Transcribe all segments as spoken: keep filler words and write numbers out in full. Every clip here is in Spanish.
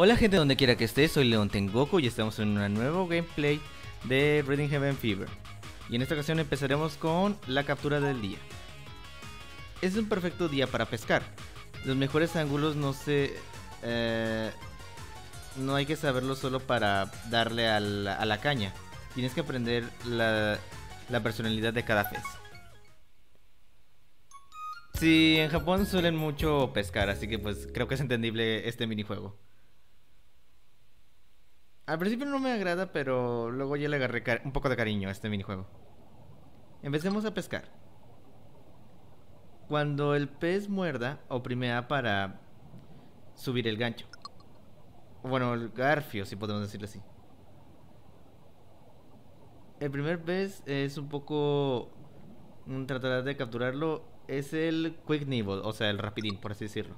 Hola gente donde quiera que esté, soy Leon Tengoku y estamos en un nuevo gameplay de Reading Heaven Fever. Y en esta ocasión empezaremos con la captura del día. Es un perfecto día para pescar. Los mejores ángulos no se... Eh, no hay que saberlo solo para darle a la, a la caña. Tienes que aprender la, la personalidad de cada pez. Sí, en Japón suelen mucho pescar, así que pues creo que es entendible este minijuego. Al principio no me agrada, pero luego ya le agarré un poco de cariño a este minijuego. Empecemos a pescar. Cuando el pez muerda, oprime A para subir el gancho. Bueno, el garfio, si podemos decirlo así. El primer pez es un poco... tratarás de capturarlo. Es el Quick Nibble, o sea, el rapidín, por así decirlo.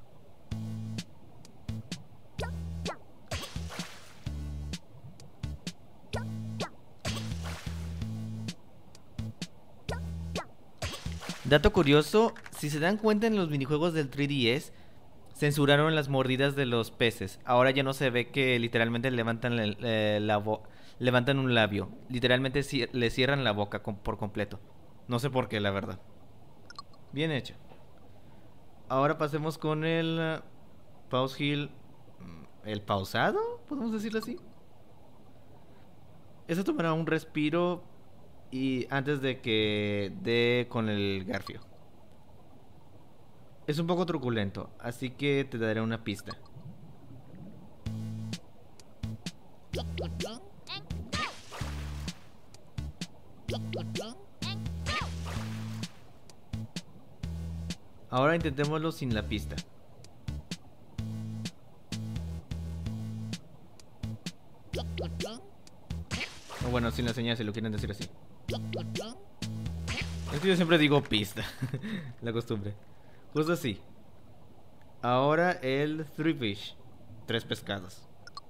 Dato curioso, si se dan cuenta en los minijuegos del tres D S, censuraron las mordidas de los peces. Ahora ya no se ve que literalmente levantan, la, la, la levantan un labio. Literalmente ci le cierran la boca con por completo. No sé por qué, la verdad. Bien hecho. Ahora pasemos con el uh, Pause Heal. ¿El pausado? ¿Podemos decirlo así? Eso tomará un respiro y antes de que dé con el garfio. Es un poco truculento, así que te daré una pista. Ahora intentémoslo sin la pista. O bueno, sin la señal, si lo quieren decir así. Es que yo siempre digo pista. La costumbre. Justo así. Ahora el Three Fish. Tres pescados.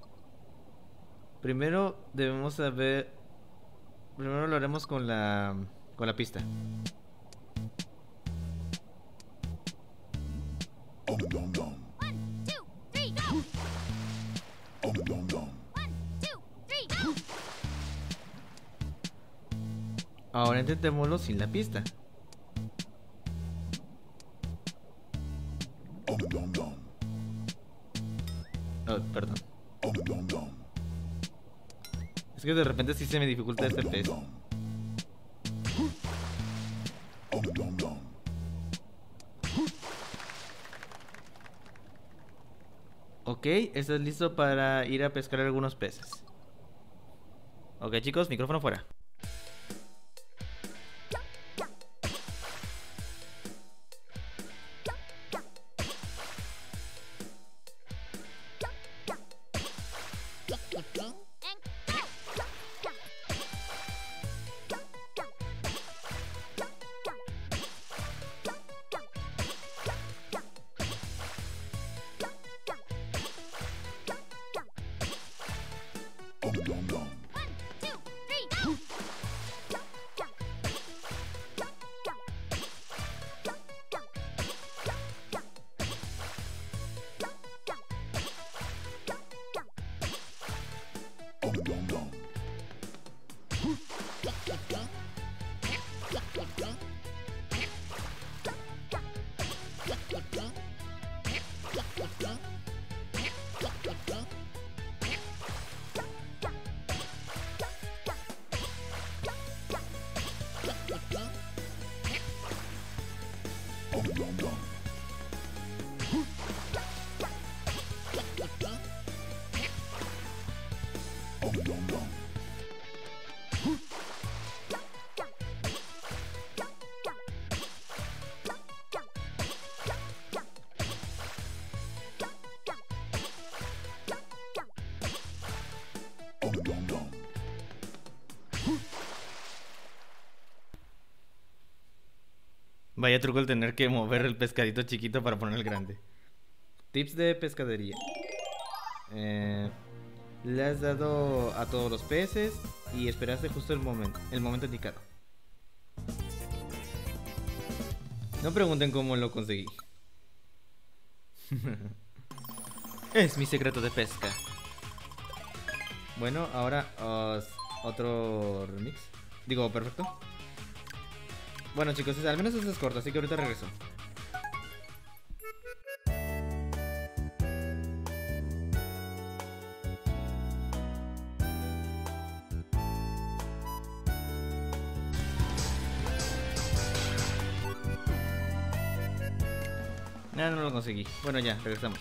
Primero debemos saber... Primero lo haremos con la... Con la pista. Ahora intentémoslo sin la pista. Oh, perdón. Es que de repente sí se me dificulta este pez. Ok, estás listo para ir a pescar algunos peces. Ok chicos, micrófono fuera. Vaya truco el tener que mover el pescadito chiquito para poner el grande. Tips de pescadería. Eh, le has dado a todos los peces y esperaste justo el momento, el momento indicado. No pregunten cómo lo conseguí. Es mi secreto de pesca. Bueno, ahora uh, otro remix. Digo, perfecto. Bueno, chicos, al menos esto es corto, así que ahorita regreso. No, no lo conseguí. Bueno, ya, regresamos.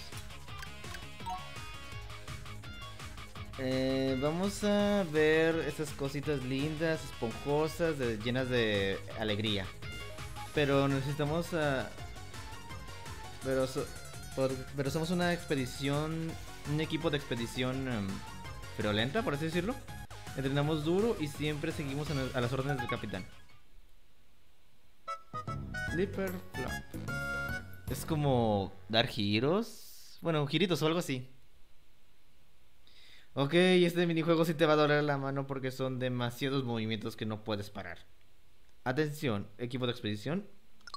Eh, vamos a ver estas cositas lindas, esponjosas, de, llenas de alegría. Pero necesitamos... Uh, pero, so, por, pero somos una expedición... Un equipo de expedición um, friolenta, por así decirlo. Entrenamos duro y siempre seguimos a, a las órdenes del capitán. Flipper Flop. Es como dar giros. Bueno, giritos o algo así. Ok, este minijuego sí te va a doler la mano porque son demasiados movimientos que no puedes parar. Atención, equipo de expedición.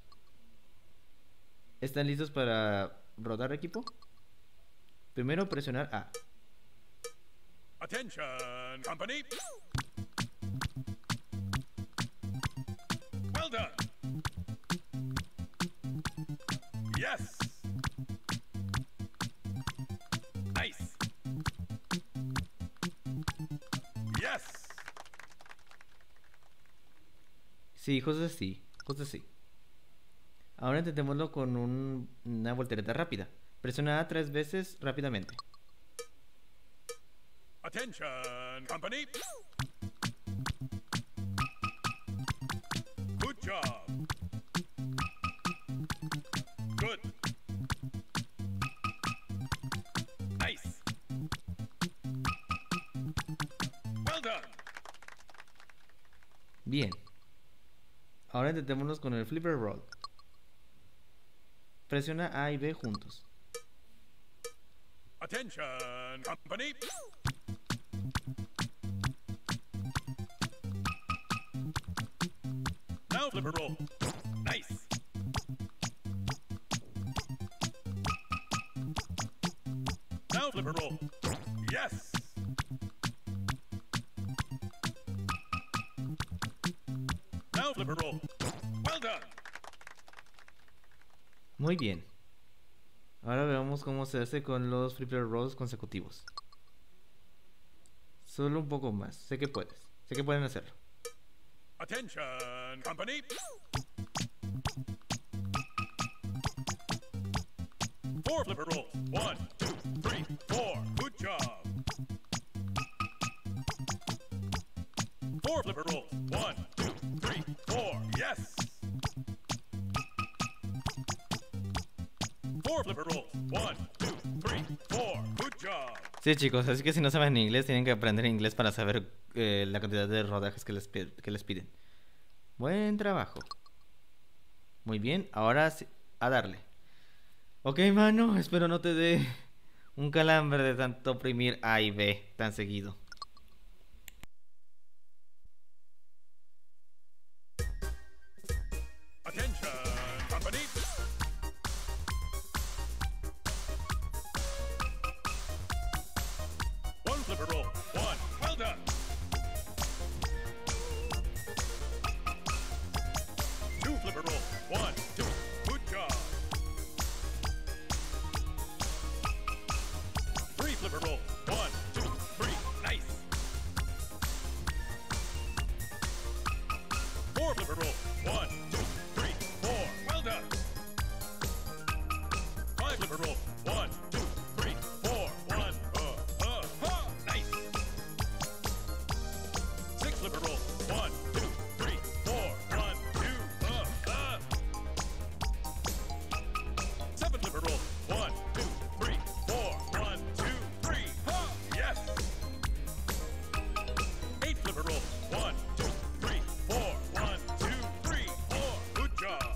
¿Están listos para rodar, equipo? Primero presionar A. Attention, company. Well done. Yes. Nice. Yes. Sí, justo así, justo así. Ahora intentémoslo con un, una voltereta rápida. Presiona A tres veces rápidamente. Attention, company. Good job. Good. Nice. Well done. Bien. Ahora intentémonos con el Flipper Roll. Presiona A y B juntos. Attention, company. Now flipper roll. Nice. Now flipper roll. Yes. Now flipper roll. Well done. Muy bien. Ahora veamos cómo se hace con los Flipper Rolls consecutivos. Solo un poco más. Sé que puedes. Sé que pueden hacerlo. Attention, company. Four flipper rolls. One, two, three, four. Good job. Four flipper rolls. One, two, three, four. Yes. Four flipper rolls. One, two, three, four. Good job. Sí, chicos, así que si no saben inglés, tienen que aprender inglés para saber eh, la cantidad de rodajes que les, que les piden. Buen trabajo. Muy bien, ahora sí, a darle. Ok, mano, espero no te dé un calambre de tanto oprimir A y B tan seguido. Attention, company. One flipper roll. One. Well done. Two flipper roll. One, two. Good job. Three flipper roll. One, two, three. Nice. Four flipper roll. One, two, three, four. Well done. Five flipper roll. One, two, three, four. One. Uh, uh, ha. Nice. Six flipper roll. One, two, three, four. One, two, uh, uh. Seven flipper roll. One, two, three, four. One, two, three. Ha. Yes. Eight flipper roll. One, two, three, four. One, two, three, four. Good job.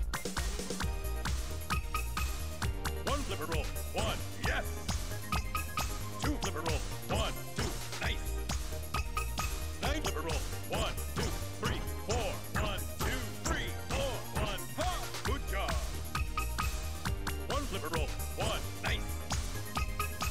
One flipper roll. One. Yes. Two flipper roll. One, two. Nice. Nine flipper roll. One, two, three, four. One, two, three, four. One. Ha. Good job. One flipper roll. One. Nice.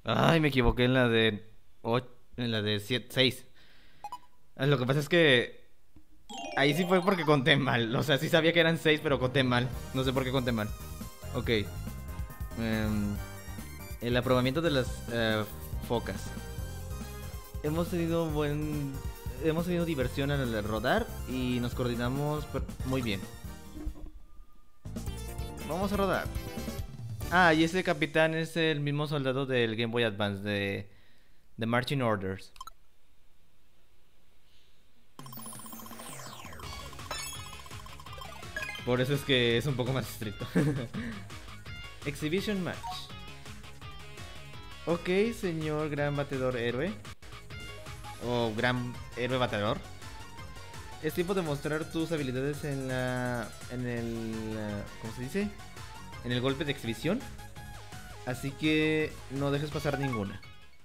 Ay, me equivoqué en la de... och- en la de siete, seis. Lo que pasa es que... Ahí sí fue porque conté mal. O sea, sí sabía que eran seis, pero conté mal. No sé por qué conté mal. Ok. Em, el aprobamiento de las eh, focas. Hemos tenido buen... Hemos tenido diversión al rodar y nos coordinamos per- muy bien. Vamos a rodar. Ah, y ese capitán es el mismo soldado del Game Boy Advance de, de Marching Orders. Por eso es que es un poco más estricto. Exhibition Match. Ok, señor gran batedor héroe. O gran héroe batedor. Es tiempo de mostrar tus habilidades en la... En el... ¿Cómo se dice? En el golpe de exhibición. Así que no dejes pasar ninguna.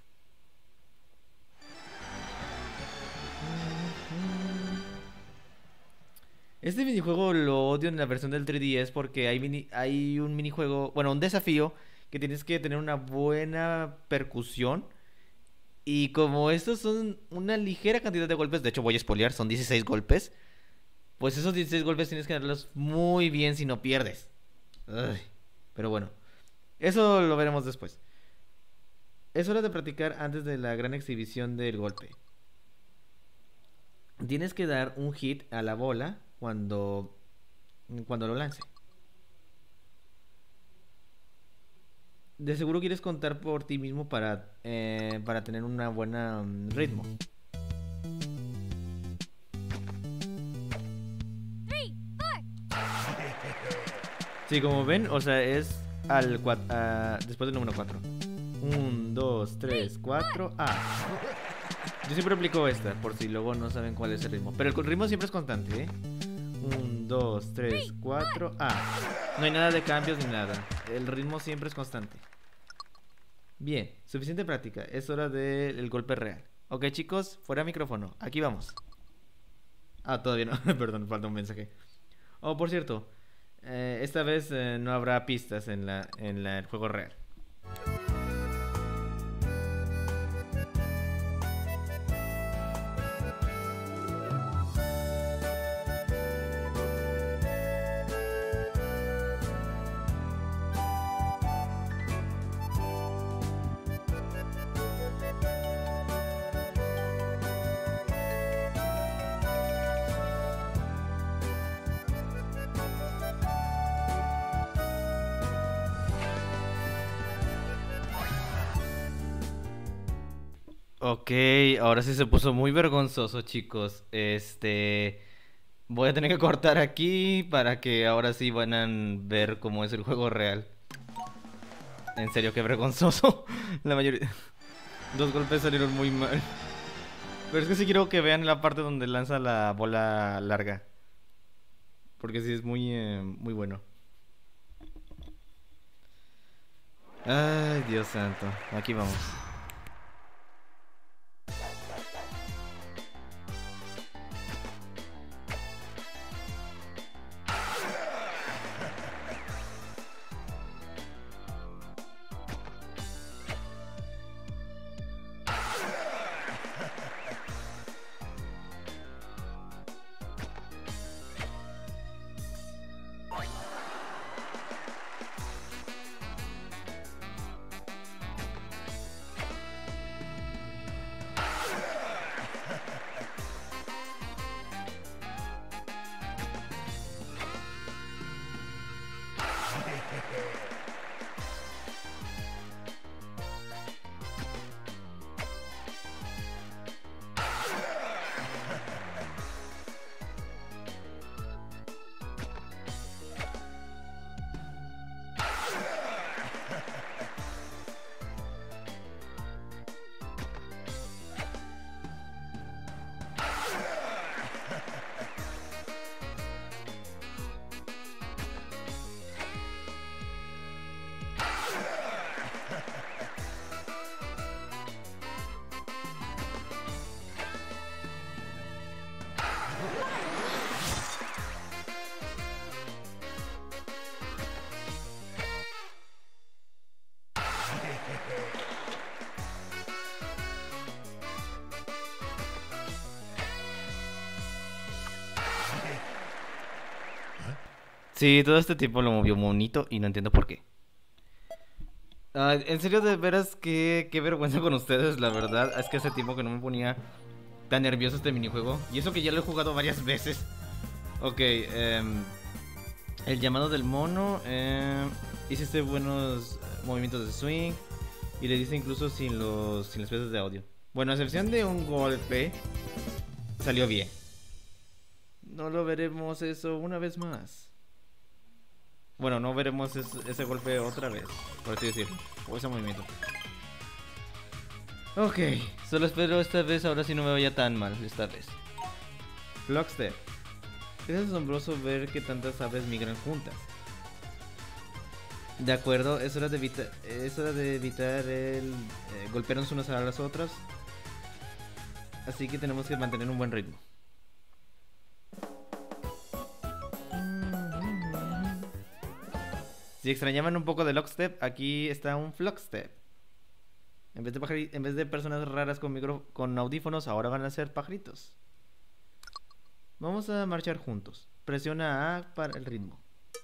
Este minijuego lo odio en la versión del tres D S porque hay, mini, hay un minijuego, bueno, un desafío que tienes que tener una buena percusión. Y como estos son una ligera cantidad de golpes, de hecho voy a spoilear, son dieciséis golpes. Pues esos dieciséis golpes tienes que darlos muy bien si no pierdes. Ay, pero bueno, eso lo veremos después. Es hora de practicar antes de la gran exhibición del golpe. Tienes que dar un hit a la bola cuando, cuando lo lance. De seguro quieres contar por ti mismo para, eh, para tener una buena mm, ritmo. Sí, como ven, o sea, es al cua- ah, después del número cuatro. uno, dos, tres, cuatro, A. Yo siempre aplico esta, por si luego no saben cuál es el ritmo. Pero el ritmo siempre es constante, ¿eh? uno, dos, tres, cuatro, A. No hay nada de cambios ni nada. El ritmo siempre es constante. Bien, suficiente práctica. Es hora del golpe real. Ok, chicos, fuera micrófono. Aquí vamos. Ah, todavía no. Perdón, falta un mensaje. Oh, por cierto, eh, esta vez eh, no habrá pistas en la, en la- el juego real. Ok, ahora sí se puso muy vergonzoso, chicos. Este... Voy a tener que cortar aquí para que ahora sí van a ver cómo es el juego real. En serio, qué vergonzoso. La mayoría... Dos golpes salieron muy mal. Pero es que sí quiero que vean la parte donde lanza la bola larga. Porque sí es muy, eh, muy bueno. Ay, Dios santo. Aquí vamos. Sí, todo este tiempo lo movió bonito y no entiendo por qué. Ah, en serio, de veras, qué, qué vergüenza con ustedes, la verdad. Es que hace tiempo que no me ponía tan nervioso este minijuego. Y eso que ya lo he jugado varias veces. Ok, em, el llamado del mono. em, hiciste buenos movimientos de swing. Y le dice incluso sin los sin las piezas de audio. Bueno, a excepción de un golpe, salió bien. No lo veremos eso una vez más. Bueno, no veremos es- ese golpe otra vez, por así decirlo. O ese movimiento. Ok, solo espero esta vez, ahora sí no me vaya tan mal esta vez. Clockstep. Es asombroso ver que tantas aves migran juntas. De acuerdo, es hora de, evita- es hora de evitar el eh, golpearnos unas a las otras. Así que tenemos que mantener un buen ritmo. Si extrañaban un poco de lockstep, aquí está un flockstep. En vez de, pajari- en vez de personas raras con, micro con audífonos, ahora van a ser pajaritos. Vamos a marchar juntos. Presiona A para el ritmo.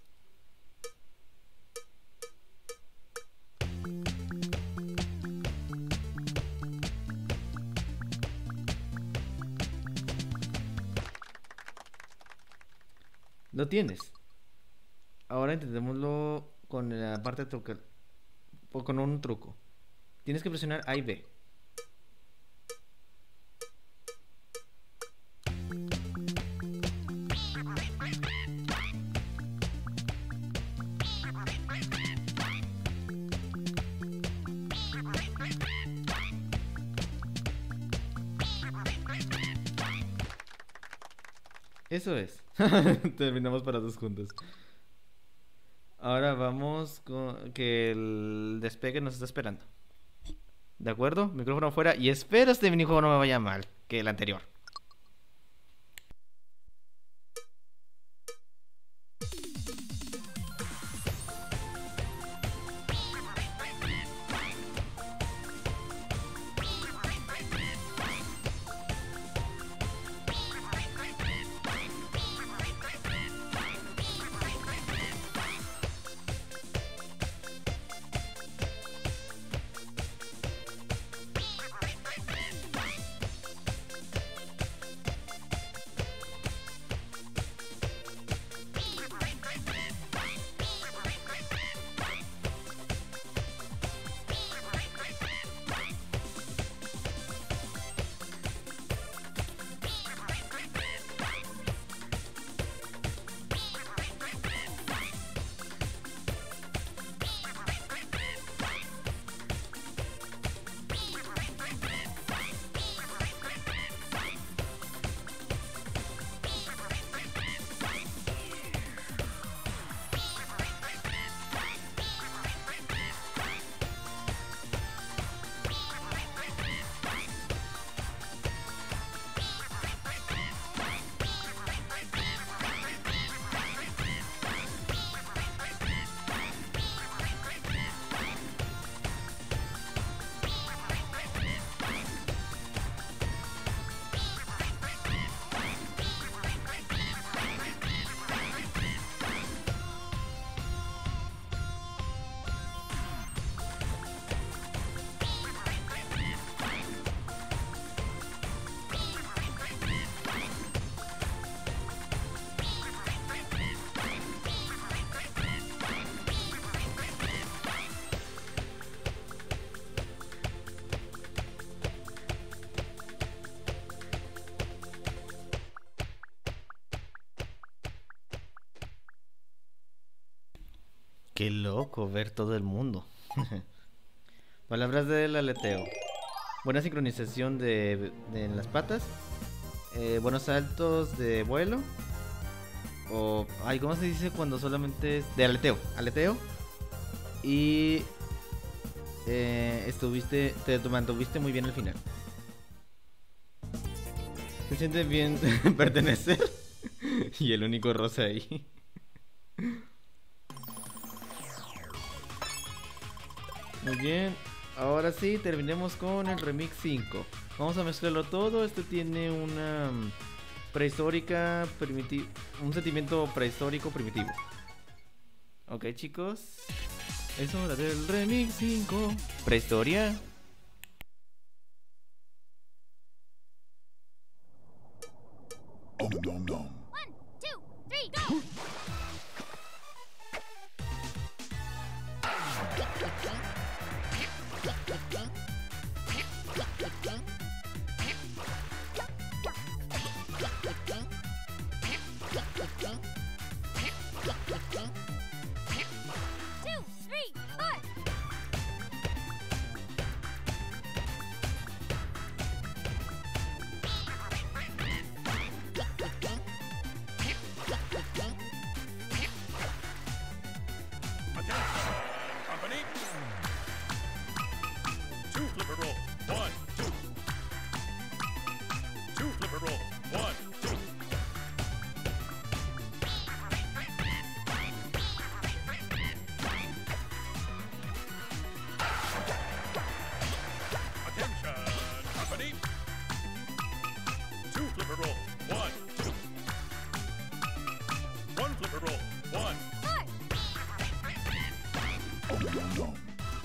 Lo tienes. Ahora intentémoslo con la parte truca o con un truco. Tienes que presionar A y B. Eso es. Terminamos parados juntos. Ahora vamos con que el despegue nos está esperando. ¿De acuerdo? Micrófono afuera. Y espero este minijuego no me vaya mal que el anterior. Qué loco ver todo el mundo. Palabras del aleteo. Buena sincronización de, de en las patas. Eh, buenos saltos de vuelo. O. Ay, ¿cómo se dice cuando solamente es. De aleteo. Aleteo. Y. Eh, estuviste. Te mantuviste muy bien al final. Se siente bien pertenecer. Y el único rosa ahí. Muy bien, ahora sí, terminemos con el Remix cinco. Vamos a mezclarlo todo. Este tiene una mm, prehistórica, primitivo, un sentimiento prehistórico primitivo. Ok, chicos. Es hora del Remix cinco. Prehistoria. Om nom nom. One, two, three, go! Two, three, four. Attention, company. Two flipper roll. One, two. Two flipper roll. One, two. Attention, company. Two flipper roll. One, two. One flipper roll. One. Four. Om nom nom.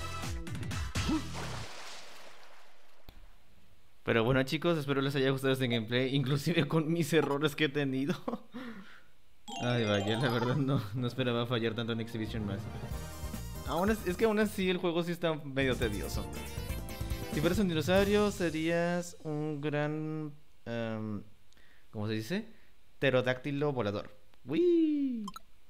Pero bueno, chicos, espero les haya gustado este gameplay, inclusive con mis errores que he tenido. Ay, vaya, la verdad no, no esperaba fallar tanto en Exhibition Master. Aún es, es que aún así el juego sí está medio tedioso. Si fueras un dinosaurio, serías un gran... em, ¿cómo se dice? Pterodáctilo volador. ¡Wii!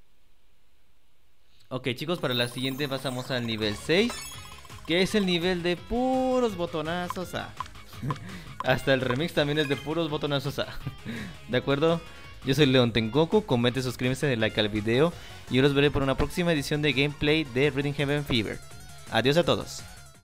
Ok, chicos, para la siguiente pasamos al nivel seis, que es el nivel de puros botonazos A. Hasta el remix también es de puros botonazos A. ¿De acuerdo? Yo soy Leon Tengoku, comente, suscríbete, denle like al video y yo los veré por una próxima edición de gameplay de Reading Heaven Fever. Adiós a todos.